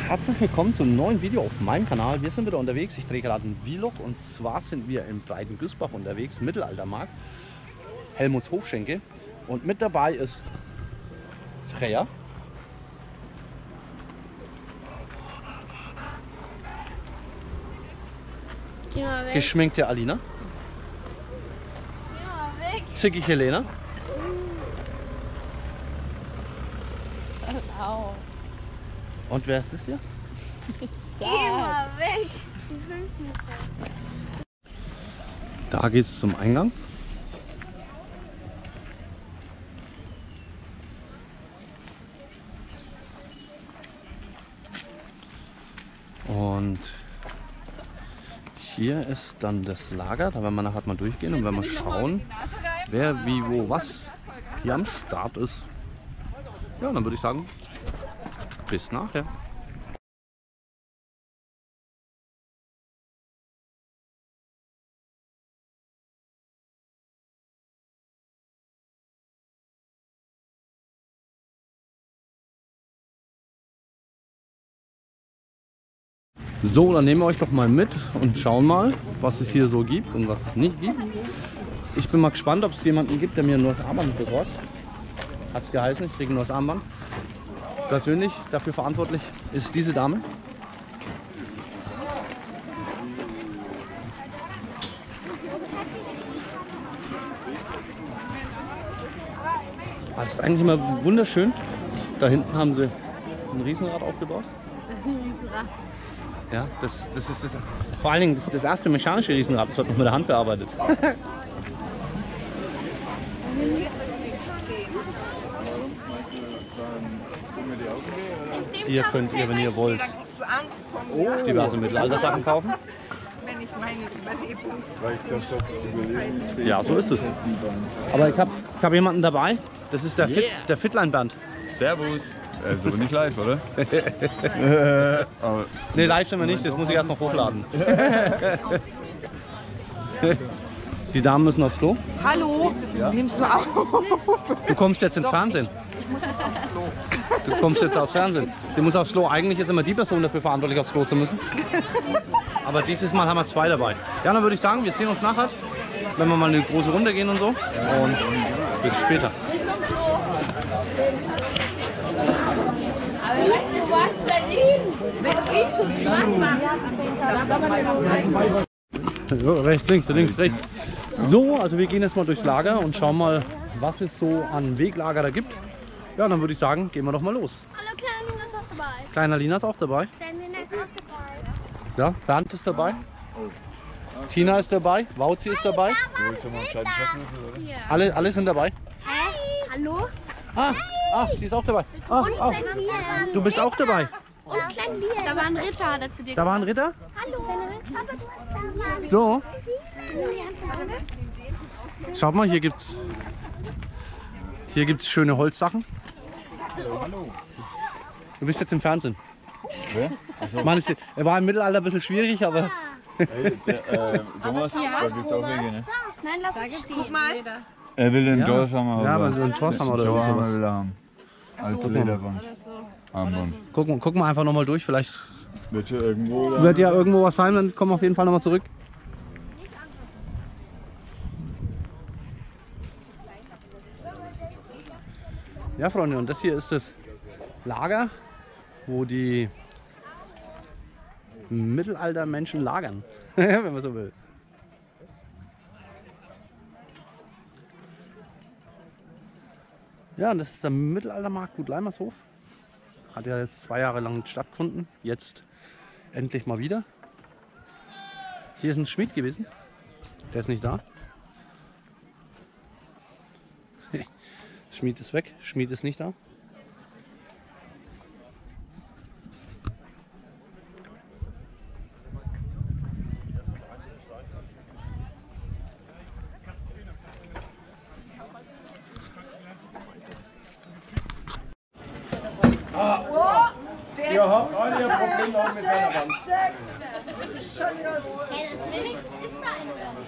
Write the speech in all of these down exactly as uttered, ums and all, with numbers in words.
Herzlich willkommen zu einem neuen Video auf meinem Kanal. Wir sind wieder unterwegs. Ich drehe gerade einen Vlog und zwar sind wir in Breitengüßbach unterwegs, Mittelaltermarkt, Helmuts Hofschenke, und mit dabei ist Freya, geschminkte Alina, zickig Helena und wer ist das hier? Geh mal weg! Da geht es zum Eingang. Und hier ist dann das Lager. Da werden wir nachher mal durchgehen und werden wir schauen, wer, wie, wo, was hier am Start ist. Ja, dann würde ich sagen, bis nachher. So, dann nehmen wir euch doch mal mit und schauen mal, was es hier so gibt und was es nicht gibt. Ich bin mal gespannt, ob es jemanden gibt, der mir ein neues Armband besorgt. Hat es geheißen, ich kriege ein neues Armband. Persönlich dafür verantwortlich ist diese Dame. Das ist eigentlich immer wunderschön. Da hinten haben sie ein Riesenrad aufgebaut. Das ist ein Riesenrad. Ja, das, das ist das, vor allen Dingen das, ist das erste mechanische Riesenrad, das wird noch mit der Hand bearbeitet. Hier könnt ihr, wenn ihr wollt, diverse Mittelalter-Sachen kaufen. Wenn ich meine Überlebens... Ja, so ist es. Aber ich habe ich hab jemanden dabei, das ist der, Fit, der Fitline-Band. Servus. Das ist aber nicht live, oder? Ne, live sind wir nicht, das muss ich erst noch hochladen. Die Damen müssen aufs Klo. Hallo, ja. Nimmst du auf? Du kommst jetzt ins Doch, Fernsehen. Ich, ich muss jetzt aufs Klo. Du kommst jetzt aufs Fernsehen. Du musst aufs Klo. Eigentlich ist immer die Person dafür verantwortlich, aufs Klo zu müssen. Aber dieses Mal haben wir zwei dabei. Ja, dann würde ich sagen, wir sehen uns nachher, wenn wir mal eine große Runde gehen und so. Und bis später. Aber weißt du was, Berlin? Wenn wir zu zweit machen. Ja, rechts, links, links, rechts. So, also wir gehen jetzt mal durchs Lager und schauen mal, was es so an Weglager da gibt. Ja, dann würde ich sagen, gehen wir doch mal los. Hallo, Kleiner Lina ist auch dabei. Kleiner Lina ist auch dabei. Kleiner Lina ist auch dabei. Ja, Bernd ist dabei. Tina ist dabei. Wauzi ist dabei. Alle, alle sind dabei. Hä? Hallo? Ah, ah, sie ist auch dabei. Ah, ah. Du bist auch dabei. Und Klein Lina. Da war ein Ritter, hat er zu dir Da war ein Ritter. Hallo. Papa, du hast Klein So. Schaut mal, hier gibt's hier gibt's schöne Holzsachen. Du bist jetzt im Fernsehen. Wer? Also. Mann, es war im Mittelalter ein bisschen schwierig, aber Hey, der, äh, Thomas, da gibt's auch Wege, ne? Nein, lass es stehen. Guck mal. Er will den ja, Dorshammer. ja, aber den Torshammer oder sowas. sowas. Haben. Als Lederband. Armband. Gucken, gucken wir einfach nochmal durch, vielleicht Wird ja irgendwo. wird ja irgendwo was sein, dann kommen wir auf jeden Fall nochmal zurück. Ja, Freunde, und das hier ist das Lager, wo die Mittelaltermenschen lagern, wenn man so will. Ja, und das ist der Mittelaltermarkt Gut Leimershof. Hat ja jetzt zwei Jahre lang nicht stattgefunden, jetzt endlich mal wieder. Hier ist ein Schmied gewesen, der ist nicht da. Schmied ist weg, Schmied ist nicht da. Ihr habt alle ihr Problem auch mit meiner Wand. Hey, wenigstens ist da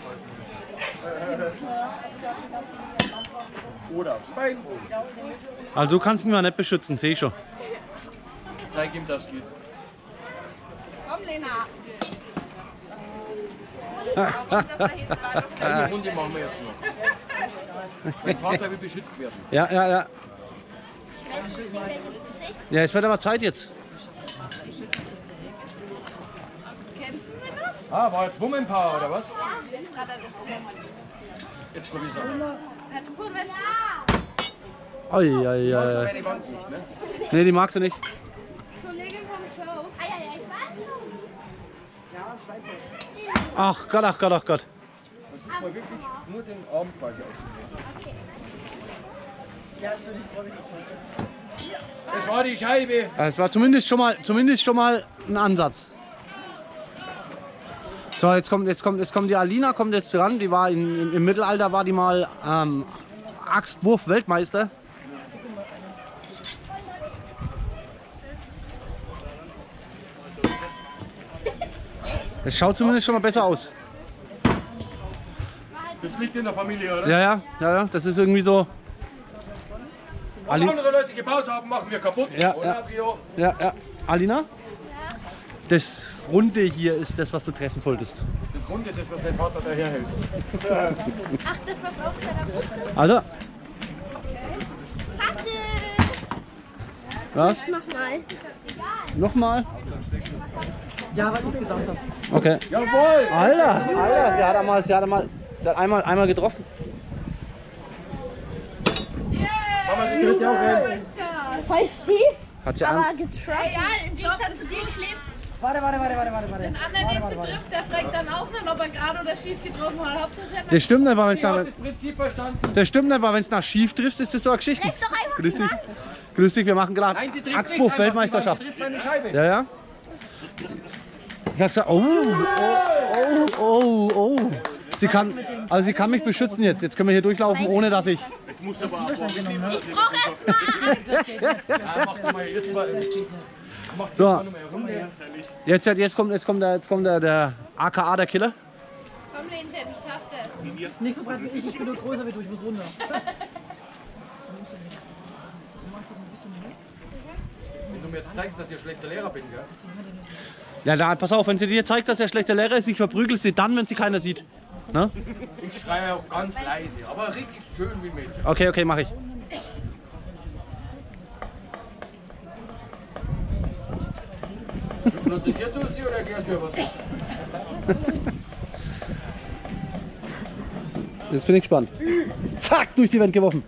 eine. Oder aufs Bein. Also du kannst mich mal nicht beschützen, sehe ich schon. Zeig ihm, das geht. Komm, Lena. Eine Runde machen wir jetzt noch. Mein Vater will beschützt werden. Ja, ja, ja. Ja, es wird aber Zeit jetzt. Ah, war jetzt Womenpower oder was? Jetzt hat er das. Jetzt probier ich es Hat gut, wenn Oi, oi, oi. meine Wand nicht, ne? Nee, die magst du nicht. Kollegin vom Joe. Ah, ja, ja, ich weiß schon. Ach Gott, ach Gott, ach Gott. Versuch mal wirklich nur den Arm quasi aufzunehmen. Das war die Scheibe. Es war zumindest schon mal, zumindest schon mal ein Ansatz. So, jetzt kommt, jetzt kommt, jetzt kommt die Alina, kommt jetzt dran. Die war in, in, im Mittelalter war die mal ähm, Axtwurf-Weltmeister. Das schaut zumindest schon mal besser aus. Das liegt in der Familie, oder? Ja, ja, ja, ja. Das ist irgendwie so. Was Ali andere Leute gebaut haben, machen wir kaputt. Ja, oder, ja. Adrio? Ja, ja. Alina? Das Runde hier ist das, was du treffen solltest. Das Runde, das, was dein Vater daher hält. Ach, das, was auf seiner Brust ist. Also, Warte. was? Mach mal. Nochmal? Ja, was ich gesagt habe. Okay. Jawohl! Alter, Alter, sie hat einmal, sie hat einmal, sie hat einmal, einmal getroffen. Mama, die tritt ja auch rein. Voll schief, Hat sie aber ein, getroffen. Ja, im Gegensatz zu dir geklebt. Warte, warte, warte, warte, warte. Den anderen, den sie trifft, der fragt dann auch nicht, ob er gerade oder schief getroffen hat. Hauptsache, er hat das stimmt nicht, weil wenn es Ich habe nach, das Prinzip verstanden. das stimmt nicht, weil wenn es nach schief trifft, ist das so eine Geschichte. Treff doch einfach Grüß dich. die Wand. Grüß dich, wir machen gerade Nein, sie trifft nicht einfach die Axtwurf-Weltmeisterschaft. Wand, sie trifft seine Scheibe. Ja, ja. Ich hab gesagt, oh, oh, oh, oh, oh. Sie kann, also sie kann mich beschützen jetzt. Jetzt können wir hier durchlaufen, ohne dass ich. Ich brauch erst mal. Ja, mach doch mal jetzt mal. Mach So. mal eine Runde. Jetzt, jetzt kommt, jetzt kommt der, jetzt kommt der, der A K A, der Killer. Komm, Lenchen, ich schaff das. Nicht so breit wie ich, ich bin nur größer wie du, ich muss runter. Wenn du mir jetzt zeigst, dass ich ein schlechter Lehrer bin, gell? Ja, da, pass auf, wenn sie dir zeigt, dass er schlechter Lehrer ist, ich verprügel sie dann, wenn sie keiner sieht. Ne? Ich schreie auch ganz leise, aber richtig schön wie Mädchen. Okay, okay, mach ich. Hypnotisiert du sie oder erklärst du ihr was? Jetzt bin ich gespannt. Zack, durch die Wand geworfen.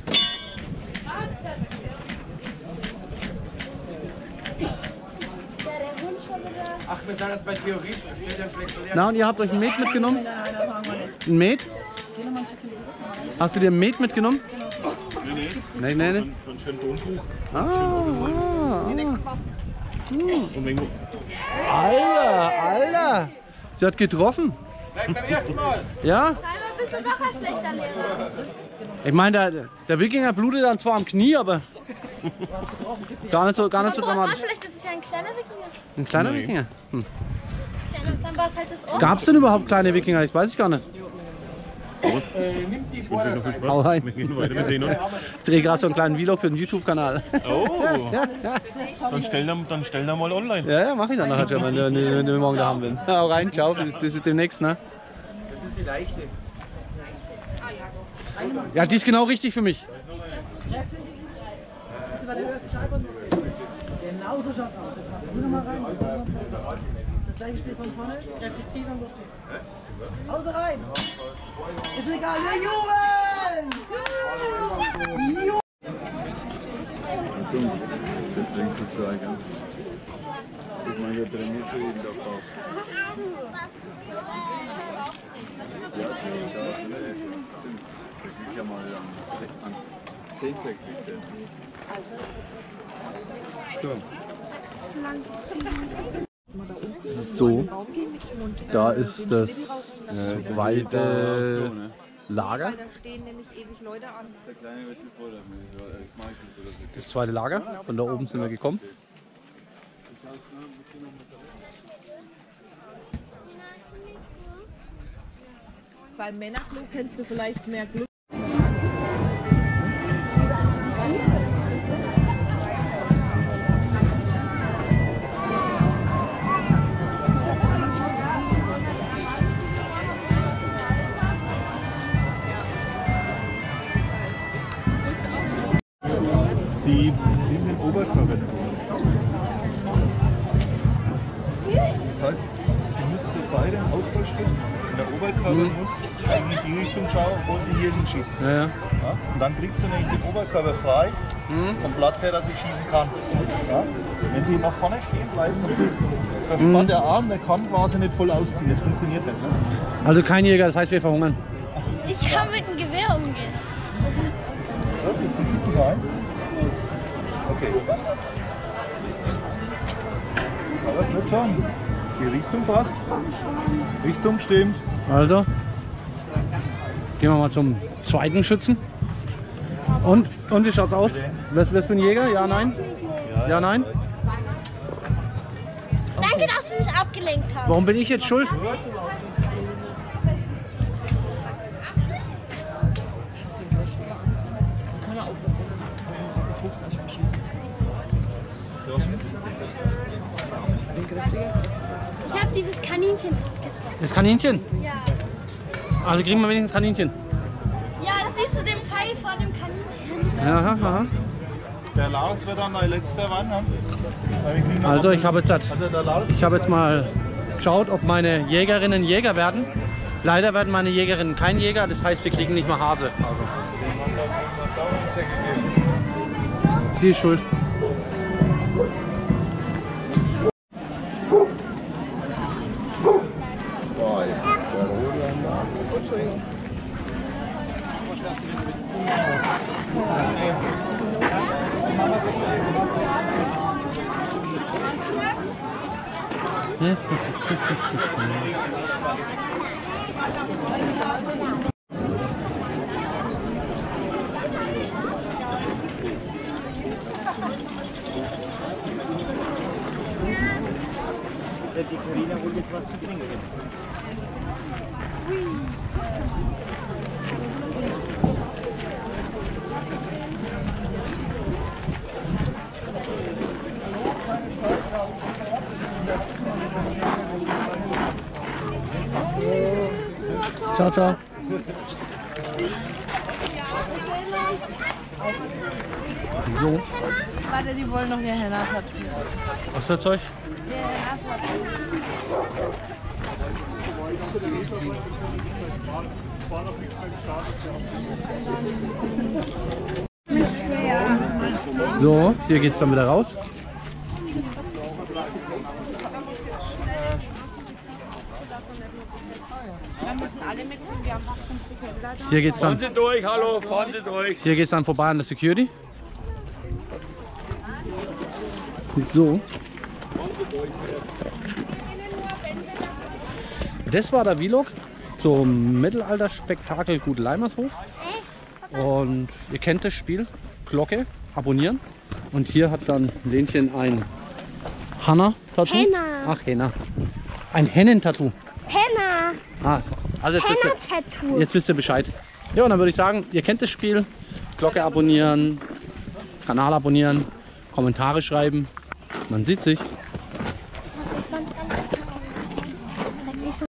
Ach, wir sind jetzt bei Theorie, steht ja ein schlechter Lehrer. Na, und ihr habt euch ein Met mitgenommen? Nein, nein, das sagen wir nicht. Ein Met? Hast du dir ein Met mitgenommen? Nee, Nee, nee. nee, nee. So ein schönes Tontuch. Ah, ah, Und wegen ah. Alter, Alter. Sie hat getroffen. Gleich beim ersten Mal. Ja? Scheinbar bist du doch ein schlechter Lehrer. Ich meine, der, der Wikinger blutet dann zwar am Knie, aber gar nicht so, gar nicht so Guck mal, dramatisch. vielleicht ist es ja ein kleiner Wikinger. Ein kleiner Nee. Wikinger. Hm. Dann war es halt das Ohr. Gab es denn überhaupt kleine Wikinger? Ich weiß ich gar nicht. Äh, nimm die Vorderseite. Hau rein. wir gehen weiter, wir sehen uns. Ich drehe gerade so einen kleinen Vlog für den YouTube-Kanal. Oh, dann stellen wir, dann stellen wir mal online. Ja, ja, mach ich dann nachher schon, wenn du, wenn du morgen da haben willst. Hau rein, ciao, das ist demnächst, ne? Das ist die leichte. Ja, die ist genau richtig für mich. Genau so schaut's aus. Geh noch mal rein. Das gleiche Spiel von vorne, kräftig ziehen und los geht's. Hause rein! Ist egal, wir jubeln! Jubeln! Ich meine, der trainiert schon jeden Tag drauf. Ja, der kriegt ja mal an Zehnte kriegt er. So. So, da ist das zweite Lager. Da stehen nämlich ewig Leute an. Der Kleine wird zuvor, ich mag das oder so. Das zweite Lager, von da oben sind wir gekommen. Beim Männerclub kennst du vielleicht mehr Glück. heißt, sie muss zur Seite einen Ausfallschritt und der Oberkörper Mhm. muss eigentlich in die Richtung schauen, wo sie hier hinschießt. Ja, ja. Ja? Und dann kriegt sie nämlich den Oberkörper frei, Mhm. vom Platz her, dass sie schießen kann. Ja? Wenn sie nach vorne stehen bleibt, und sie verspannt der Arm, der kann quasi nicht voll ausziehen. Das funktioniert nicht. Ne? Also kein Jäger, das heißt wir verhungern. Ich kann mit dem Gewehr umgehen. So, bist du schützenfrei? Okay. Aber es wird schon. Die Richtung passt. Richtung stimmt. Also, gehen wir mal zum zweiten Schützen. Und, und wie schaut's aus? Wirst, wirst du ein Jäger? Ja, nein? Ja, nein? Danke, dass du mich abgelenkt hast. Warum bin ich jetzt schuld? Ich habe dieses Kaninchen fast getroffen. Das Kaninchen? Ja. Also kriegen wir wenigstens Kaninchen. Ja, das siehst du den Pfeil vor dem Kaninchen. Aha, aha. Der Lars wird dann der letzte Mann. Ne? Weil wir kriegen noch Also andere- ich habe jetzt, Also der Lars. ich habe jetzt mal geschaut, ob meine Jägerinnen Jäger werden. Leider werden meine Jägerinnen kein Jäger, das heißt wir kriegen nicht mal Hase. Also, sie ist schuld. Die Karina holt jetzt was zu trinken. Ciao, ciao. So, Warte, die wollen noch ihr Henna-Tattoo. was für Zeug? Ihr Henna-Tattoo. So, hier geht's dann wieder raus. Hier geht's dann, Fahren Sie durch, hallo, fahren Sie durch. hier geht's dann vorbei an der Security. So. Das war der Vlog zum Mittelalterspektakel Gut Leimershof. Und ihr kennt das Spiel. Glocke, abonnieren. Und hier hat dann Lenchen ein Hanna-Tattoo. Henna. Ach, Henna. Ein Hennen-Tattoo. Henna. Ah, also jetzt wisst, ihr, Henna-Tattoo. jetzt wisst ihr Bescheid. Ja, und dann würde ich sagen, ihr kennt das Spiel. Glocke abonnieren, Kanal abonnieren, Kommentare schreiben. Man sieht sich.